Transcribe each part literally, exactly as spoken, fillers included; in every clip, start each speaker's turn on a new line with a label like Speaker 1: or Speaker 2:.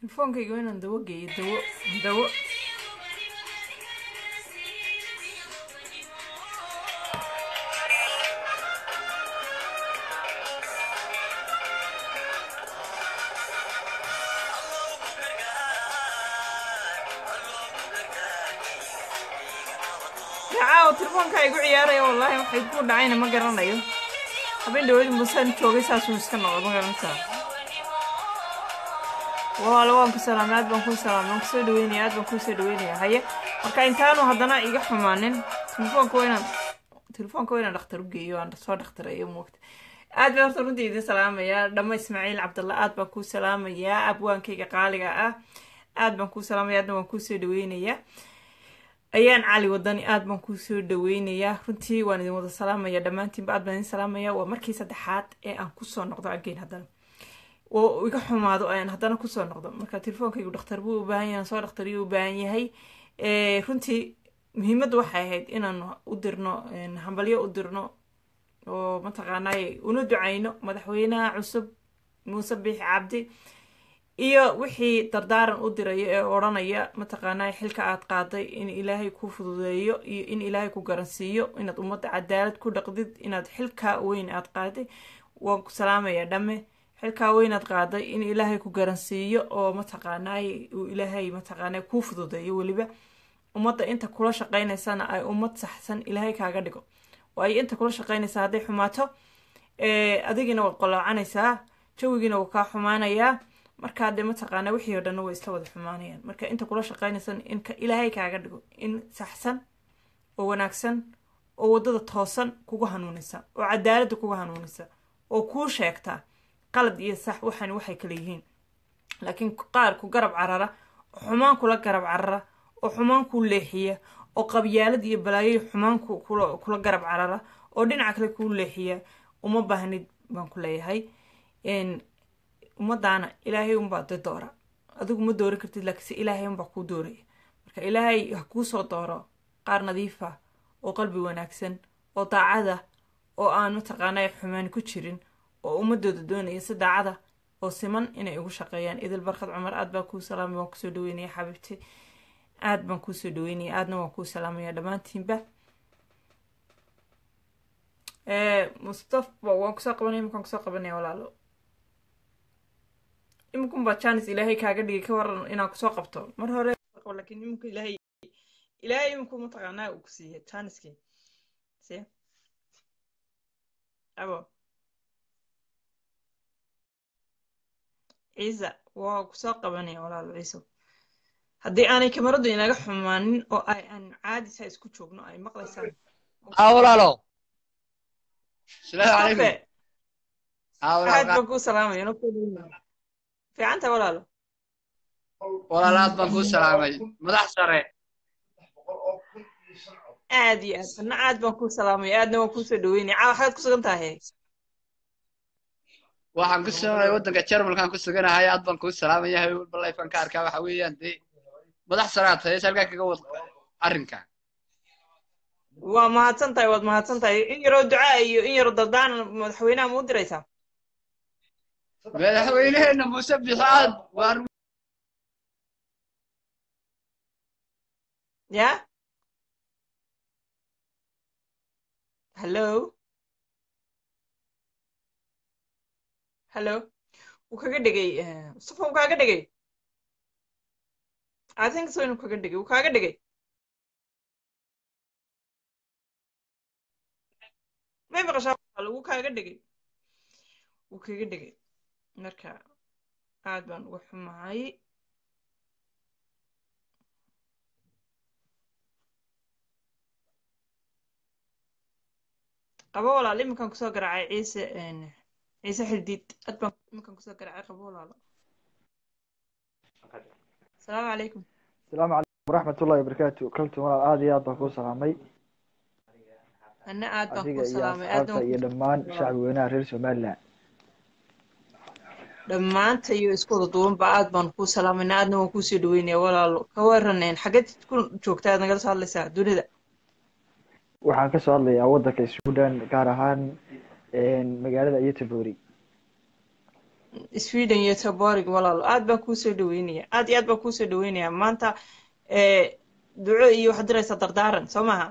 Speaker 1: telefonkayga waa inaan dawo geeyo dawo dawo caaw telefonka igu ciyaaraya wallahi waxay ku dhacayna ma garanayo habeen dhaweyd musan joogay saasuu iska noqdo ma garanaysaa walaalo waan ku salaamay aad baan ku salaamay waan kusoo dhaweynaya aad baan kusoo dhaweynaya haye marka intaanu haddana iga xumaanin telefonka waa inaan telefonka waa inaan dhakhtar u geeyo aan soo dhakhtareeyo moogta aad baan horta runtii idin salaamayaa dhamma ismaaciil cabdalla aad baan ku salaamayaa abwaankayga qaaliga ah aad baan ku salaamaya aadna waan kusoo dhaweynayaa ayaan cali wadani aad baan kusoo dhaweynayaa runtii waan idin wada salaamaya dhammaantiinba aad baan idin salaamaya waa markii saddexaad ee aan kusoo noqdo again haddana oo iga xumaado ayaan haddana kusoo noqdo marka telefonkaygu dhakhtar buu u baahan yahay soo dhakhtariyuu u baahan yahay runtii muhiimaddu waxay ahayd inaan u dirno hambalyo u dirno oo mataqaanaaye una ducayno madaxweynaha cusub muuse biixi cabdi iyo wixii dardaaran u dirayo ee odhanaya mataqaanaaye xilka aad qaaday in ilaahay ku fududeeyo iyo in ilaahay ku garansiiyo inaad ummadda cadaalad ku dhaqdid inaad xilka weyn aad qaaday waan ku salaamayaa dhamme xilka weyn aad qaaday in ilaahay ku garansiiyo oo mataqaanaaye uu ilaahay mataqaanaaye ku fududeeyo weliba ummadda inta kula shaqaynaysana ay ummad saxsan ilaahay kaaga dhigo waayo inta kula shaqaynaysa hadday xumaato adigina waad qoloocanaysaa jawigiina wuu kaa xumaanayaa markaa dee mataqaanaa wixii oo dhanna way isla wada xumaanayaan marka inta kula shaqaynaysan in ilaahay kaaga dhigo in saxsan oo wanaagsan oo waddada toosan kugu hanuunisa oo cadaaladda kugu hanuunisa oo kuu sheegtaa qalad iyo sax waxaan waxay kala yihiin laakiin qaar ku garab carara oo xumaan kula garab carara oo xumaan ku leexiya oo qabyaalad iyo balaayo xumaan kula garab carara oo dhinaca kale kuu leexiya uma baahnid baan ku leeyahay ummadaana ilaahay unbaa de doora adigu ma doori kartid laakiinse ilaahay unbaa kuu dooraya marka ilaahay ha kuu soo dooro qaar nadiifa oo qalbi wanaagsan oo daacada oo aan mataqaanaa xumaan ku jirin oo ummadooda doonaya si daacada oo siman inay ugu shaqeeyaan idil barkad cumar aad baan kuu salaamay waan kusoo dhaweynaya xabiibti aad baan kusoo dhaweynaya aadna waan kuu salaamaya dhammaantiinba mustafa waan kusoo qabanaya markaan kusoo qabanaya walaalo iminkan baa janis ilaahay kaaga dhigay ka waran inaan kusoo qabto mar hore laakiin iminka ilaahay ilaahay iminku mataqaanaa uu ku siiyay janiskii si abo ciisa waa kusoo qabanaya walaalo ciiso haddii aanay kamaradu inaga xumaanin oo ay aan caadisa isku joogno ay maqlaysaan
Speaker 2: aa walaalo salaamu
Speaker 1: calaykum
Speaker 2: aa walaalo
Speaker 1: aad baan kuu salaamaya fiicanta walaalo
Speaker 2: walaalo aad baan kuu salaamay madax sare
Speaker 1: aad iyo aad anna aad baan kuu salaamaya aadna waan kuusoo dhaweynaya caa waxaad ku sugan tahay
Speaker 2: waxaan ku suganahay waddanka jarmalkaan ku suganahay aad baan kuu salaamaya habeen walba lifekan ka arkaa waxa weeyaan dee madax saraad tahay halkaa kaga wad arrinka
Speaker 1: waa mahadsan tahay waad mahadsan tahay in yaroo ducaa iyo in yaroo dardaan madaxweynaha ma u diraysaa
Speaker 2: madaxweynaheena muuse bixaad waan
Speaker 1: ya hello hello wuu kaga dhigay mustafa wuu kaaga dhigay I think so inuu kaga dhigay wuu kaaga dhigay may maqashaa wuu kaaga dhigay wuu kaga dhigay marka aad baan uga xumahay qabo walaalo iminkaan kusoo garaacay ciise ciise xildiid aad baan iminkaan kusoo garaacay qabo walaalo asalaamu calaykum
Speaker 3: asalaamu calaykum waraxmatullahi wabarakaatu kaltu walaal aad iyo aad baan kuu salaamay
Speaker 1: anna aad baan
Speaker 3: adiga
Speaker 1: kuu
Speaker 3: iyo
Speaker 1: salaamay
Speaker 3: asxaabta iyo dhammaan shacbi weynaha reer somaliland
Speaker 1: dhammaanta iyo isku wada duubanba aad baan kuu salaamayna aadna waan kuusoo dhaweynaya walaalo ka waraneen xageed ku joogtaa aad nagala soo hadlaysaa dunida
Speaker 3: waxaan kasoo hadlayaa waddanka sudan gaar ahaan magaalada ayatobori
Speaker 1: sweden iyo taborig walaalo aad baan kuusoo dhaweynaya aad iyo aad baan kuusoo dhaweynaya maanta ee duco iyo waxaad diraysaa dardaaran soo maaha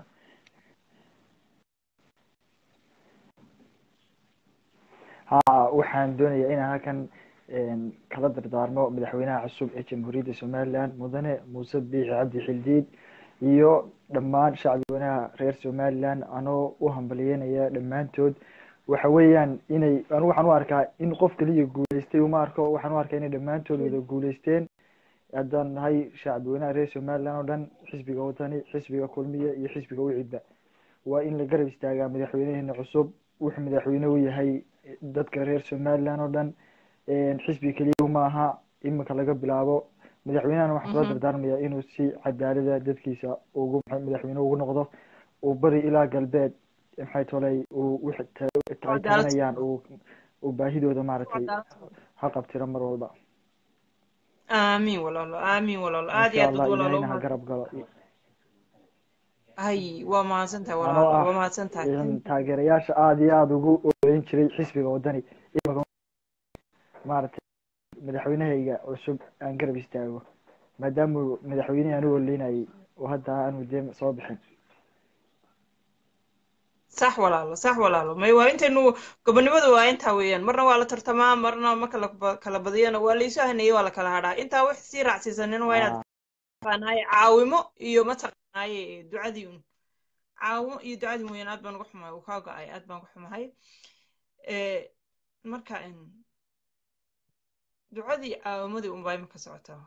Speaker 3: haa waxaan doonayaa inaan halkan kala dardaarmo madaxweynaha cusub ee jamhuuriyadda somaliland mudane muuse biixi cabdi xildiid iyo dhammaan shacbweynaha reer somaliland anoo u hambalyeynaya dhammaantood waxa weeyaan inay anigu waxaan u arkaa in qof kaliya guuleystay uma arko waxaan u arkaa inay dhammaantood wada guuleysteen haddaan nahay shacbweynaha reer somaliland oo dhan xisbiga wadani xisbiga kulmiye iyo xisbiga wicida waa in la garab istaagaa madaxweynaheena cusub wuxuu madaxweyne u yahay dadka reer somaliland oo dhan xisbi keliya ma aha iminka laga bilaabo madaxweynahana waxaan kula dardaarmayaa inuu si cadaalada dadkiisa ugu madaxweyne ugu noqdo uu bari ilaa galbeed maxay tolay uu wixii tabanayaan uu uu baahidooda maaragtay ha qabtira mar walba
Speaker 1: aamin walaalo aamin walaalo aad iyo aad bad walaalo
Speaker 3: ha garab galo
Speaker 1: hay waa mahadsantahay walaalo waa mahadsantahay
Speaker 3: taageerayaasha aada iyo aada ugu oreyn jiray xisbiga wadani maaragtay madaxweynahayga cusub aan garab istaago maadaama madaxweynehi aan u oleynayay oo hadda aanu dee soo bixin
Speaker 1: sax walaalo sax walaalo may waa intaynu gobonimadu waa intaa weeyaan marna waa la tartamaa marna ma kala kala badiyana waa laysoo haneeyey waa la kala hadhaa intaa wax sii raacsiisanina waa inaad taqaanahay caawimo iyo ma taqaanaaye ducadii un caawimo iyo ducadii mooyaan aad baan uga xumahay uu kaa go-ay aad baan uga xumahay marka ducadii caawimadii unbaa imika socotaa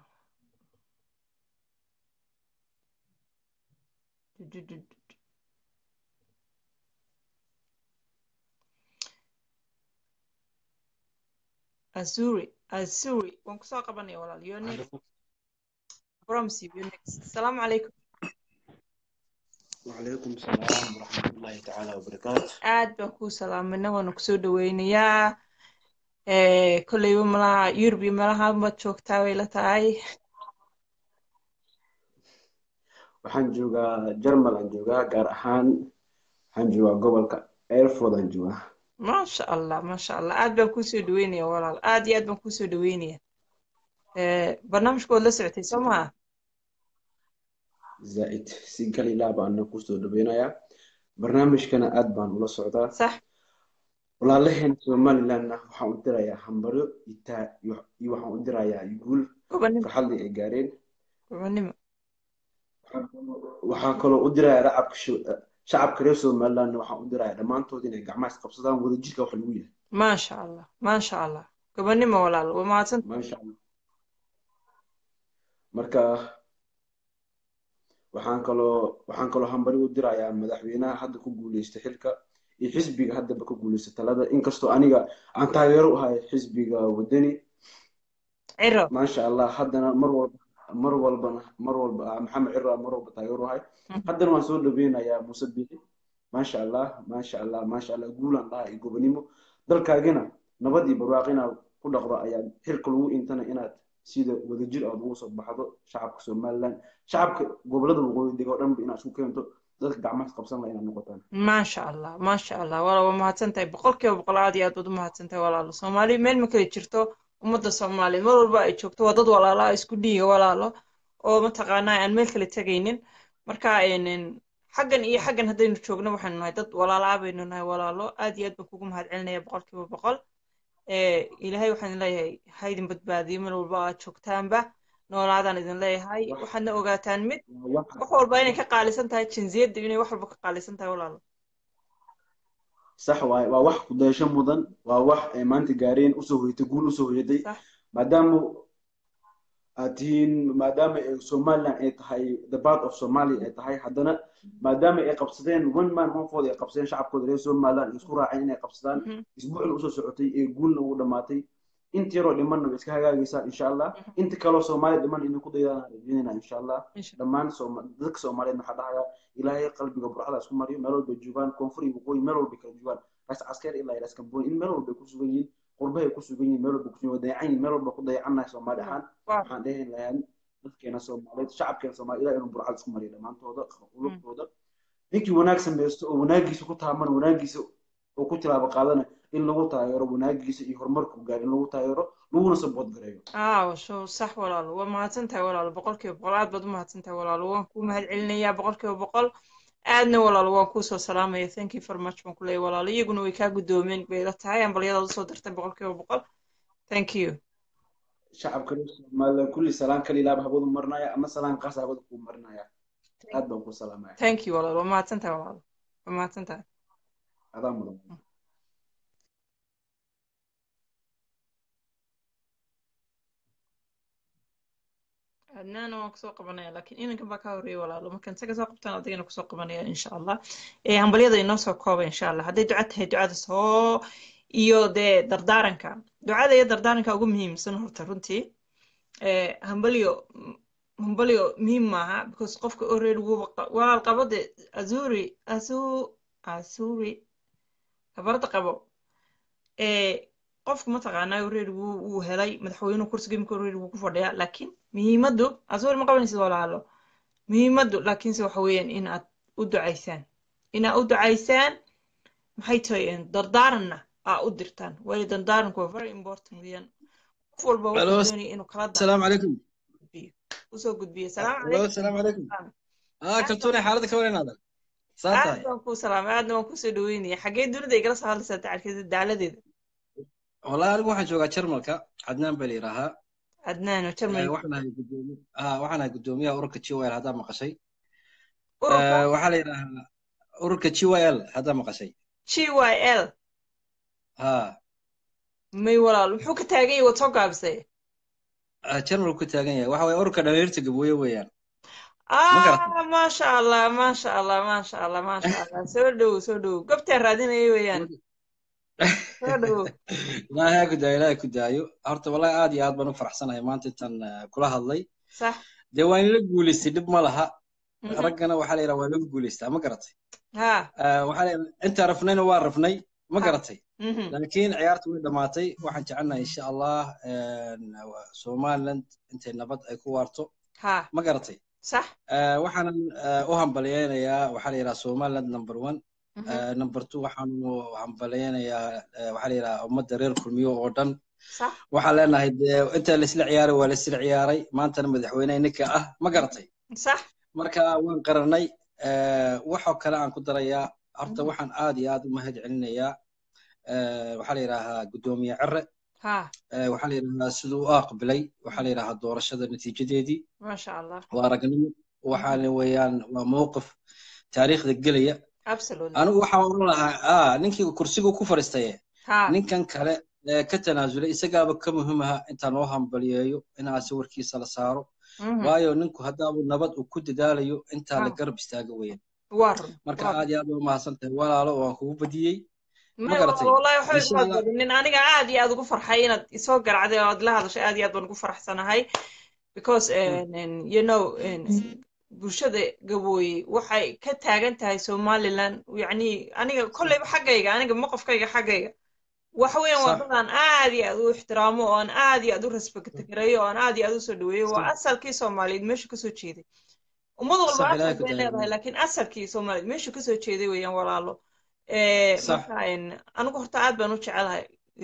Speaker 1: azuri azuri waan kusoo qabanaya walaal your next promise you next السلام عليكم
Speaker 4: وعليكم السلام ورحمة الله تعالى وبركاته
Speaker 1: aad baan kuu salaaminay waana kusoo dhaweynayaa kolleyba malaha yurub iyo meelaha ma joogtaa way la tahay
Speaker 4: waxaan joogaa Jarmal aan joogaa gaar ahaan waxaan joogaa gobolka Erfurt aan joogaa
Speaker 1: maasha allah maasha allah aad baan kuusoo dhaweynaya walaal aad iyo aad baan kuusoo dhaweynaya barnaamijkood la socotay soo maha
Speaker 4: zaid si galilaa baan kusoo dhaweynayaa barnaamijkana aad baan ula socdaa
Speaker 1: sax
Speaker 4: walaalaheen somalilandna waxaan u dirayaa hambaro itaa iyo waxaan u dirayaa guul farxad ay gaareen
Speaker 1: gobonimo
Speaker 4: waxaan kaloo u dirayaa shacabka shacabka reer somaliland waxaan u dirayaa dhammaantood inay gacmaha isqabsadaan wadajirka wax lagu yahay
Speaker 1: maasha allah maasha allah gobonimo walaal waa mahadsan
Speaker 4: maasha allah marka waxaan kaloo waxaan kaloo hambari u dirayaa madaxweynaha hadda ku guuleystay xilka iyo xisbiga haddaba ku guuleystay talada inkastoo aniga aan taageero u ahay xisbiga wadani
Speaker 1: ciro
Speaker 4: maasha allah haddana mar walba mar walbana mar walba maxamed ciro mar walba taageero u ahay haddana waan soo dhaweynayaa muuse biixi maasha allah maasha allah maasha allah guulan dhaha iyo gobonimo dalkaagina nabad iyo barwaaqo inaad ku dhaqdo ayaa xilka lagu intana inaad sida wadajir aad ugu soo baxdo shacabka somaliland shacabka gobolada waqooyi dega oo dhanba inaad isku keento dadka gacmaha qabsan la inaad noqotaan
Speaker 1: maasha allah maasha allah walaal waa mahadsantahay boqolkiiba boqol aad iyo aad baad u mahadsantahay walaalo soomaali meel ma kala jirto ummadda soomaaliyeed mar walba ay joogto waa dad walaalo ah isku dhiiga walaalo oo mataqaanaa aan meel kala tegaynin marka xaggan iyo xaggan haddaynu joogno waxaynu nahay dad walaalo ah baynu nahay walaalo aad iyo aad baan kugu mahadcelinaya boqolkiiba boqol ilaahay waxaan leeyahay ha idin badbaadiyo meel walba aad joogtaanba noolaadaan idin leeyahay waxaadna ogaataan mid wax walba inay ka qaalisan tahay jinsiyadda inay wax walba ka qaalisan tahay walaalo
Speaker 4: sax waay waa wax ku daysho mudan waa wax ay maanta gaareen usoo hoyatay guul usoo hoyatay maadaama aad tihiin maadaama somaliland ay tahay the part of somalia ay tahay haddana maadaama ay qabsadeen one man one vote ay qabsadeen shacabkooda reer somaliland isku raaceen inay qabsadaan isbuucna usoo socotay ee guulna ugu dhamaatay inta yaroo dhimanna way iska hagaagaysaa insha allah inta kaloo soomaaliya dhiman inay ku daydaan rajeynayna insha allah dhammaan dadka soomaaliyeed waxaa dhahayaa ilaahay qalbiga burcada isku mariyo meel walba joogaan koonfur iyo waqooyi meel walba kala joogaan ras askar ilaa iraas kamboon in meel walba ku sugan yihiin qurbahay ku sugan yihiin meel walba ku sugan dayacan yihiin meel walba ku dayacannahay soomaali ahaan waxaan dhehayn lahaan dadkeena soomaaliyeed shacabkeena soomaaliya ilaa inuu burcada isku mariyo dhammaantooda qulubtooda ninkii wanaag samaysto oo wanaagiisa ku taaman wanaagiisa oo ku tilaabo qaadana in lagu taageero wanaagiisa iyo horumarku gaar in lagu taageero laguna support gareeyo
Speaker 1: اه شو صح ولا لا وما تنتهي ولا لا بقول كيف بقول عاد بدو ما تنتهي ولا لا وانكو مهد علنيا بقول كيف بقول aadna walaal waan kuu soo salaamaya thank you very much baan ku leeyahay walaal iyaguna way kaa gudoomeen bay la tahay ambaliyada u soo dirtay boqolkiiba boqol thank you
Speaker 4: shacabka reer Soomaaliya kulli salaan kali ilaab habadu marnaya ama salaan qaas habadu ku marnaya aad baan ku salaamaya
Speaker 1: thank you walaal waa mahadsantahay walaal waa mahadsantahay
Speaker 4: adaa mudan
Speaker 1: adnaana waan kusoo qabanaya laakiin iminkan baa ka horreeyay walaalo markaan isaga soo qabtaan adigana kusoo qabanaya insha allah ee hambalyada inoo soo kooba insha allah hadday duca tahay ducada soo iyo dee dardaaranka ducada iyo dardaaranka ugu muhiimsan horta runtii ee hambalyo hambalyo muhiim maaha because qofka already wuu walaal qabo dee azuri azu azuri gabarda qabo ee qofku mataqaanaa already wuu wuu helay madaxweynuhu kursiga imika already wuu ku fadhiyaa laakiin muhiimaddu azuri ma qabanaysid walaalo muhiimaddu laakiinse waxa weeyaan in aad u ducaysaan in aad u ducaysaan maxay tahay dardaaranna aa u dirtaan waayo dardaaranku waa very important weeyaan qof walba wuxuu doonaya inuu kala
Speaker 5: السلام عليكم
Speaker 1: usoo gudbiyo salaam
Speaker 5: الو السلام عليكم اه كلتوني حالتك وين هذا صارت
Speaker 1: aad baan kuu salaamay aadna waan kusoo dhaweynaya xaggee dunida igala soo hadlaysaa dacalkeeda dacladeeda
Speaker 5: والله انا waxaan joogaa Jarmalka Adnaan baa leeyahay
Speaker 1: adnaan oo jarmal
Speaker 5: waxaan ahay gudoomiye ah waxaan ahay gudoomiyaha ururka G Y L hada maqashay
Speaker 1: ururka
Speaker 5: waxa la yiraahdaa ururka G Y L hada maqashay
Speaker 1: G Y L
Speaker 5: ha
Speaker 1: may walaal muxuu ka taagan yahay wato gaabsay
Speaker 5: Jarmal ku taagan yahay waxa way ururka dhalinyarta gabooye weeyaan
Speaker 1: ah ma sha Allah ma sha Allah ma sha Allah ma sha Allah soo dhow soo dhow gobta raadinayay weeyaan soo dhow
Speaker 5: ilaahay ku daayo ilaahay ku daayo horta wallahi aad iyo aad baan u faraxsanahay maanta intaan kula hadlay
Speaker 1: صح
Speaker 5: dee waan la guuleystay dib ma laha raggana waxa la yiraahdaa waa lagu guuleystaa ma garatay
Speaker 1: ha
Speaker 5: waxa la inta rafnayna waa rafnay ma garatay laakiin ciyaartu way dhamaatay waxaan jecelnahay insha Allah Somaliland intay nabad ay ku waarto
Speaker 1: ha
Speaker 5: ma garatay
Speaker 1: صح
Speaker 5: waxaan u hambaleynayaa waxa la yiraahdaa Somaliland number one number two waxaan u hambaleynayaa waxa la yiraahdaa ummadda reer kulmiyo oo dhan
Speaker 1: صح
Speaker 5: waxaan leenahay inta la isla ciyaaray waa la isla ciyaaray maantana madaxweynaha ninka ah ma garatay
Speaker 1: صح
Speaker 5: marka waan qaranay waxa kale aan ku darayaa horta waxaan aad iyo aad u mahad celinayaa waxa la yiraahdaa gudoomiye Cirre
Speaker 1: ha
Speaker 5: waxa la yiraahdaa sidoo uu aqbalay waxa la yiraahdaa doorashada natiijadeedii
Speaker 1: ma sha Allah
Speaker 5: waa ragnimo waxaan weeyaan waa mowqif taariikhda galaya
Speaker 1: absolutely
Speaker 5: anigu waxa uu lahaa ah ninkii kursiga ku fariistay
Speaker 1: ha
Speaker 5: ninkan kale ka tanaasulay isagaaba ka muhiim ah inta loo hambaliyeeyo in aan sawirkiisa la saaro waayo ninku hadaba nabad uu ku dadaalayo inta la garab istaago weeyaan
Speaker 1: war
Speaker 5: marka aad iyo aad u mahadsantahay walaalo waan kugu badiyay
Speaker 1: ma garatay wallahi waxa ay badinin aniga aad iyo aad ugu farxay inaad isoo garacday oo aad la hadashay aad iyo aad baan ugu faraxsanahay because you know bulshada gabooye waxay ka taagan tahay Somaliland yani aniga kullayba xaggayga aniga maqofkayga xaggayga waxa weeyaan wadadan aad iyo aad u ixtiraamo oo aan aad iyo aad u respect gareeyo oo aan aad iyo aad u soo dhaweeyo waa asalkii Soomaaliyeed meesha ka soo jeeday ummad walba aad leedahay laakiin asalkii Soomaaliyeed meesha ka soo jeeday weeyaan walaalo ee marka anigu horta aad baan u jecelahay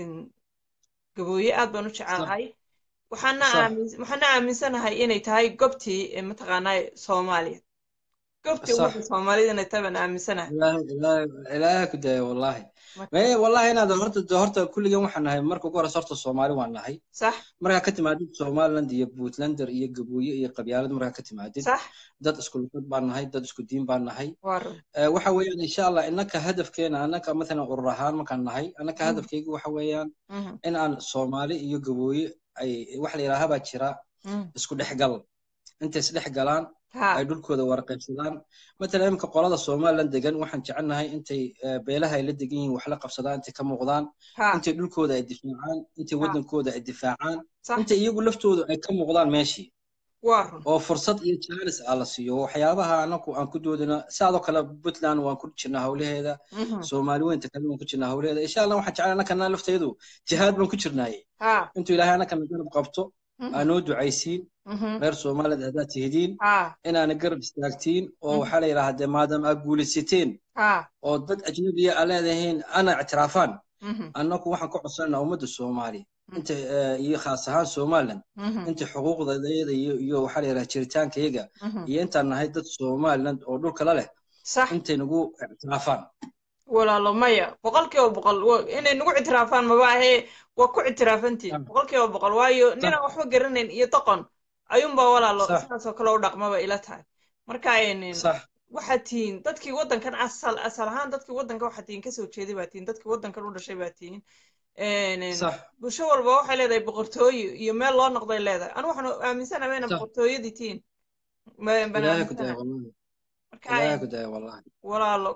Speaker 1: gabooye aad baan u jecelahay waxaana waxaana aaminsanahay inay tahay gobtii mataqaanaa Soomaaliya gobtii ummadda Soomaalida inay tahay baan aaminsanahay
Speaker 5: ilaahay ilaahay ku daayo wallahi may wallahi inaad horta horta kulligan waxaan nahay marka ugu horeysa horta Soomaali waan nahay
Speaker 1: صح
Speaker 5: marka ka timaadid Somaliland iyo Puntland iyo gabooye iyo qabyaalad marka ka timaadid
Speaker 1: صح
Speaker 5: dad isku luqad baan nahay dad isku diin baan nahay
Speaker 1: war
Speaker 5: waxa weeyaan insha Allah innaka hadafkeena annaka مثلا urur ahaan markaan nahay annaka hadafkaygu waxa weeyaan in aan Soomaali iyo gabooye ay wax la yiraahdo baa jira isku dhaxgal inta is dhaxgalaan ay dhulkooda warqaybsadaan مثلا imka qolada Somaliland degan waxaan jecelnahay intay beelaha ay la degan yihiin wax la qabsadaan intay ka muuqdaan intay dhulkooda ay difaacaan intay wadankooda ay difaacaan intay iyagu laftooda ay ka muuqdaan meeshii
Speaker 1: war
Speaker 5: oo fursad iyo chance ah la siiyo waxyaabaha anaku aan ku doodina saado kala Puntland waan ku jirnaa hawlaheeda Soomaali weynta kale waan ku jirnaa hawlaheeda insha Allah waxaan jecelahay anaka lafteedu jihaad baan ku jirnaay intuu Ilaahay anaka garab qabto aanoo ducaysiin reer Soomaaliyeed hadaad tihiin inaan garab istaagtiin oo waxa la yiraahdaa maadaama aad guulaysateen oo dad ajnabi ah leedahiin ana ictiraafan annagu waxaan ka codsanaa ummadda soomaali inta iyo khaas ahaan somaliland inta xuquuqdeeda iyo iyo waxaa la yidhaha jiritaankayaga iyo intaan nahay dad somaliland oo dhulka la leh intay nagu ictiraafaan
Speaker 1: walaalo maya boqolkiiba boqol inay nagu ictiraafaan maba ahee waa ku ictiraafantiin boqolkiiba boqol waayo ninaan waxba garanayn iyo doqon ayuunbaa walaalo sidaasoo kale u dhaqmaba ila tahay marka waxaad tihiin dadkii waddankan asal asal ahaan dadkii waddanka waxaad tihiin kasoo jeeday baa tihiin dadkii waddankan u dhashay baa tihiin bulsho walba waxay leedahay boqortooyo iyo meel loo noqday leedahay anu waxaan aaminsanahay inay boqortooyadii tihiin walaalo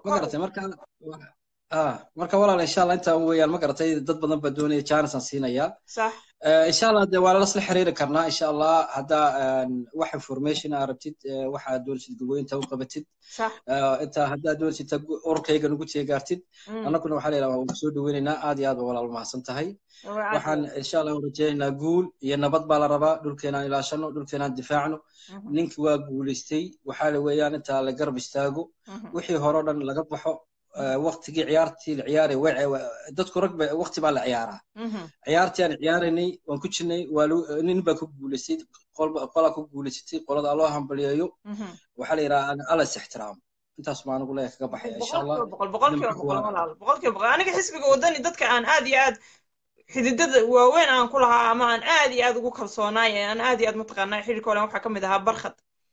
Speaker 5: marka walaal insha allah intaan weeyaan ma garatay dad badan baa doonaya jaanisaan siinayaa
Speaker 1: sax
Speaker 5: insha allah dee waa lasla xiriiri karnaa insha allah haddaa wax information aa rabtid waxaa doonaysid gabooyinta u qabatid inta haddaa doonaysid ururkayga nugu teegaartid annaguna waxaa layidhaha waan kusoo dhaweynaynaa aad iyo aad waa walaal mahadsan tahay waxaan insha allah rajaynaynaa guul iyo nabad baa la rabaa dhulkeenaan ilaashano dhulkeenaan difaacno ninkii waa guulaystay waxaa la weeyaan intaa la garab istaago wixii hore o dhan laga baxo waqtigii ciyaartii la ciyaaray dadku rag waqti baa la ciyaaraa ciyaartii aan ciyaaraynay waan ku jirnay nin baa ku guulaystay qolaa ku guulaysatay qolada loo hambaliyeeyo waxaa la yidhaha alla is ixtiraamo intaas maa anigu leeya kaga baxaya insha allah
Speaker 1: boqolkiiba boqol aniga xisbiga wadani dadka aan aad iyo aad xididada waaweyn aan ku lahaa ama aan aad iyo aad ugu kalsoonaay aan aad iyo aad mataqaanaa xidhiidka olen waxaa ka mid ahaa barkhad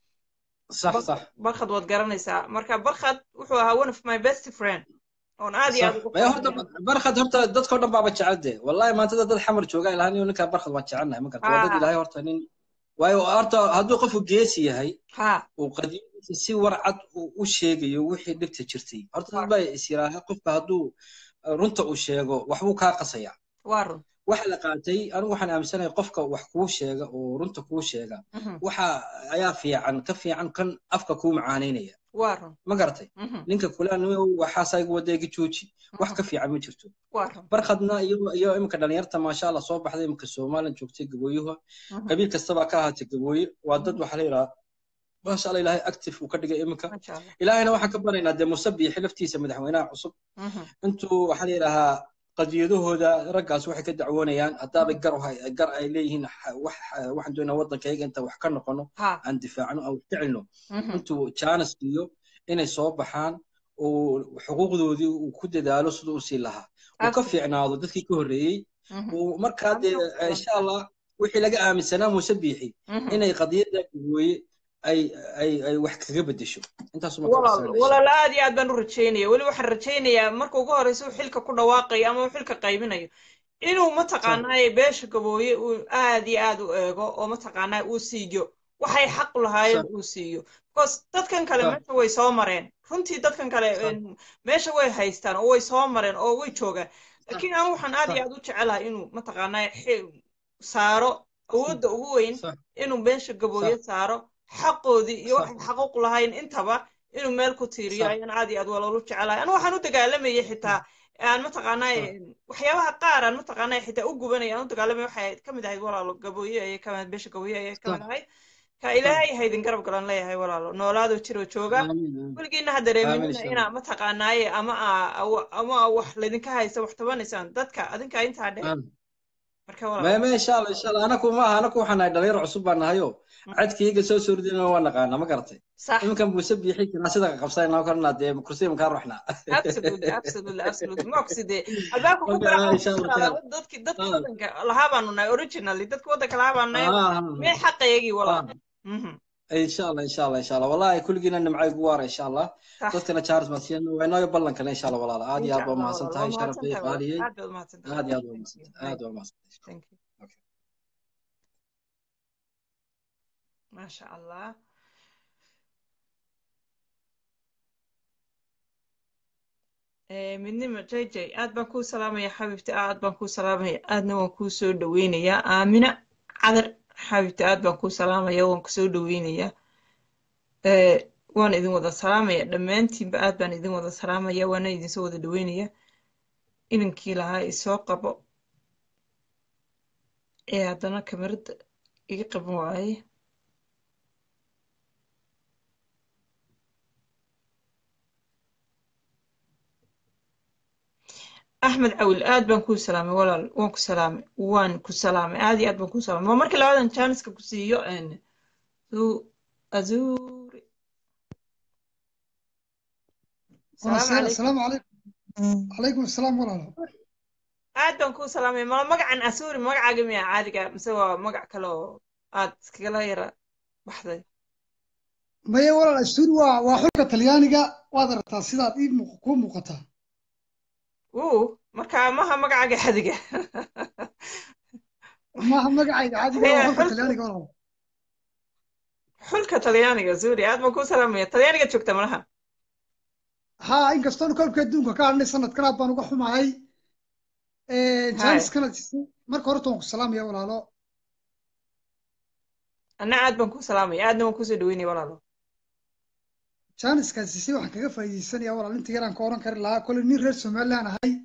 Speaker 5: صح صح
Speaker 1: barkhad waad garanaysaa marka barkhad wuxuu ahaa one of my best friend oon aad iyo aad ugu
Speaker 5: horta barkhad horta dadkoo dhan baaba jecel dee wallahi maanta dad xamar jooga ilahan iyo ninkaa barkhad waan jecelnahay ma garta waa dad ilaahay horta nin waayo horta hadduu qofku geesi yahay uu qadiimadiisa si warcad u sheegayo wixii dhibta jirtay horta dad baa is yiraaha qofka hadduu runta uu sheego waxbuu kaa qasayaa
Speaker 1: waa run
Speaker 5: waxa la qaatay anigu waxaan aaminsanahay qofka wax kuu sheega oo runta kuu sheega waxa ayaa fiican ka fiican kan afka kuu macaanaynaya ma garatay ninka kulaan waxaasa igu wadayga jooji wax ka fiican ma jirto barkhadna iyo iyo imika dhalinyarta maasha allah soo baxday imika somaliland joogtay gabooyuha qabiil kastaba ka ahaatay gabooye waa dad waxaa la yidhaha maasha allah ilaahay active uu ka dhigay imika ilaahayna waxaan ka baraynaa dee musabiixi laftiisa madaxweynaha cusub intuu waxaa la yidhahaa qadiyadahooda raggaas waxay ka dacwoonayaan haddaaba gar gar ay leeyihiin waxaan doonaa waddankayga inta wax ka noqono aan difaacno aan wax ka celino intuu jaanis iyo inay soo baxaan oo xuquuqdoodii uu ku dadaalo sida uu sii lahaa uu ka fiicnaado dadkii ka horreeyey markaa dee insha allah wixii laga aaminsanaa muuse biixi inay qadiyadda gabooye ay ay ay wax kaga bedesho intaas uma
Speaker 1: walaal aad iyo aad baan u rajaynaya weli waxaan rajaynayaa marka ugu horeysa uu xilka ku dhawaaqayo ama uu xilka qaybinayo inuu mataqaanaa beesha gabooye uu aad iyo aad u eego oo mataqaanaa uu siiyo waxay xaq u lahaayeen uu siiyo because dadkan kale meesha way soo mareen runtii dadkan kale meesha way haystaan oo way soo mareen oo way joogaan laakiin anu waxaan aad iyo aad u jecelahay inuu mataqaanaa saaro awoodda ugu weyn inuu beesha gabooye saaro xaqoodii iyo waxay xaquuq lahayn intaba inuu meel ku tiiriyo ayaan aad iyo aad walaalo jecelahay anu waxaan u dagaalamayay xitaa aan mataqaanaa waxyaabaha qaar aan mataqaanaa xitaa u gubanaya aan u dagaalamay waxay ka mid ahayd walaalo gabooye ayay ka mid beesha gabooye ayay ka mid ahayd ka ilaahay haydin garab galan leeyahay walaalo noolaado jiroo jooga weligiina ha dareeminina inaa mataqaanaaye ama ama wax laydinka haysta wax tabanaysaan dadka adinka intaa dheer
Speaker 5: ما ما إن شاء الله إن شاء الله أنا كم ما أنا كم حنا دليل عصب أنا هيو عد كي يجي سو سردين وأنا قانا ما قرتي
Speaker 1: صح
Speaker 5: يمكن بوسب يحكي ناس ده قبصين ناو كرنا ده كرسي مكان رحنا
Speaker 1: absolutely absolutely absolutely ما أقصد أباكم كبر إن شاء الله ضد كده ضد لهابنا originally ضد كده كلامنا ما حق يجي ولا
Speaker 5: إن شاء الله إن شاء الله إن شاء الله والله كل جينا نمعي قوار إن شاء الله ضدنا تشارلز ماسين وعناي يبلن كنا إن شاء الله والله عادي يا أبو ما سنتهاي شرف لي قالي عادي يا أبو ما سنتهاي عادي ما سنتهاي
Speaker 1: ما شاء الله midnimo jay jay aad baan kuu salaamaya xabiibti aad baan kuu salaamaya aadna waan kuu soo dhaweynayaa aamina cadar xabiibti aad baan kuu salaamaya waan kusoo dhaweynayaa waan idin wada salaamaya dhammaantiinba aad baan idin wada salaamaya waana idinsoo wada dhaweynaya inankii lahaa isoo qabo ee haddana kamarada iga qaban waaye axmed cawil aad baan kuu salaamay walaal waan ku salaamay waan ku salaamay aad iyo aad baan kuu salaamay waa markii labadan jaaniska ku siiyo azuri
Speaker 6: السلام عليكم عليكم السلام ورحمة الله
Speaker 1: aad baan kuu salaamay ma magacan asuri magacaaga miya caadiga mise waa magac kale oo aad iskagala yara baxday
Speaker 6: maya walaal asuri waa waa xulka talyaaniga waad aragtaa sidaad ii ku muuqataa
Speaker 1: uu marka maha magacaaga xadiga
Speaker 6: maha magacayga caadiga waa xulka talyaaniga walaal
Speaker 1: xulka talyaaniga asuri aad baan kuu salaamaya talyaaniga joogta malaha
Speaker 6: ها إن كستون كل كدون كارني سنة كراب بانو قحوم هاي جانس كانت مركو رتون السلام يا ولا لا
Speaker 1: أنا عاد بنكو سلامي عاد بنكو سدويني ولا لا
Speaker 6: جانس كان سيسي وحن كيف في السنة يا ولا أنت كيران كورن كار لا كل نير رسم مالا أنا هاي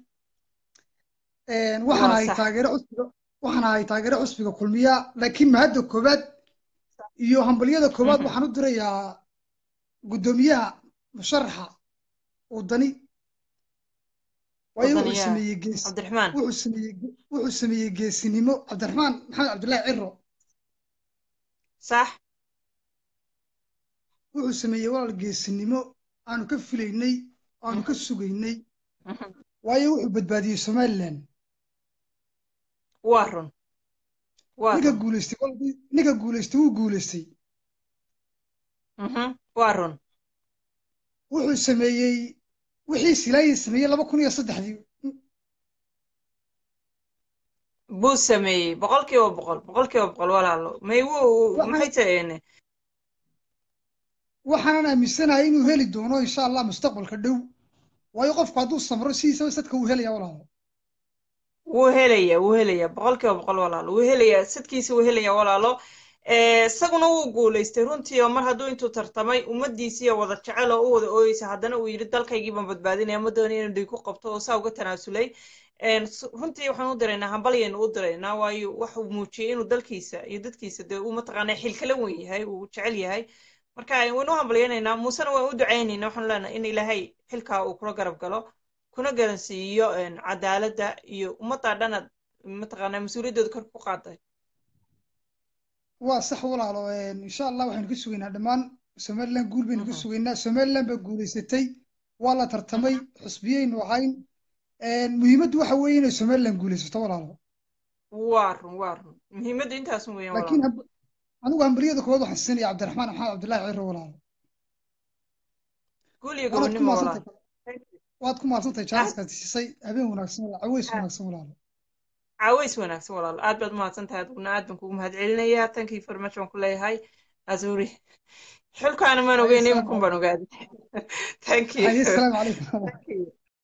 Speaker 6: وحنا هاي تاجر عصب وحنا هاي تاجر عصب كل مية لكن ما هذا كوباد يو هم بلية كوباد وحنا ندري يا قدومية مشرحة ودني ويو سمي جيس
Speaker 1: عبد الرحمن
Speaker 6: وحو سمي وحو سمي جيس نيمو عبد الرحمن محمد عبد الله عرو
Speaker 1: صح
Speaker 6: وحو سمي ولا جيس نيمو أنا كفليني أنا كسوجيني ويو وحو بدبادي سومالان
Speaker 1: وارن وارن
Speaker 6: نيجا جولستي نيجا جولستي وجولستي
Speaker 1: اها وارن
Speaker 6: وحو سمي wixii silaayi sameeyay laba kun iyo saddexdii
Speaker 1: buu sameeyay boqolkiiba boqol boqolkiiba boqol walaalo may wuu maxay tahay
Speaker 6: waxaan aaminsanahay inuu heli doono insha Allah mustaqbalka dhow waayo qofku hadduu samro sidiisaba sadka uu helaya walaalo
Speaker 1: wuu helaya wuu helaya boqolkiiba boqol walaalo wuu helaya sadkiisa wuu helaya walaalo isaguna wuu guulaystay runtii oo mar hadduu intuu tartamay ummadiisii wada jecel oo u wada ooyeysa haddana uu yidhi dalkaygii baan badbaadinaya ma doonaya inuu dhiig ku qabto oo saa uga tanaasulay runtii waxaan u diraynaa hambalyaynu u diraynaa waayo waxuu muujiyey inuu dalkiisa iyo dadkiisa dee uu mataqaanaa xilkala wen yahay uu jecel yahay marka waynu u hambalyaynaynaa muusena waan u ducaynaynaa waxaan leenahay in ilaahay xilkaa uu kula garab galo kuna garansiiyo cadaaladda iyo ummadda dhanaad mataqaanaa mas-uuliyaddooda kor ku qaaday
Speaker 6: waa sax walaalo insha Allah waxaan ka sugaynaa dhamaan Somaliland guul baynu ka sugaynaa Somaliland ba guuleysatay waa la tartamay xusbiyaynu ahayn muhiimaddu waxa weeye inay Somaliland guuleysato walaalo
Speaker 1: waarun waarun muhiimaddu intaas weeyaan walaalo
Speaker 6: laakiin anigu hambariyada koowaad waxaan siinaya Cabdiraxmaan Maxamed Cabdullaahi Ciro walaalo
Speaker 1: guul iyo gobonimo walaalo
Speaker 6: waad ku maadsantahay jaaska siisay habeen wanaagsan walaalo caweys wanaagsan walaalo
Speaker 1: عاويس وناكس والله الآن بعد ما تنتهي أدونا أدم كوم هاد علنيا تنكي فرمشون كلها هاي أزوري حلو كان ما نوجي نيمكم بنوجاد thank you
Speaker 6: السلام عليكم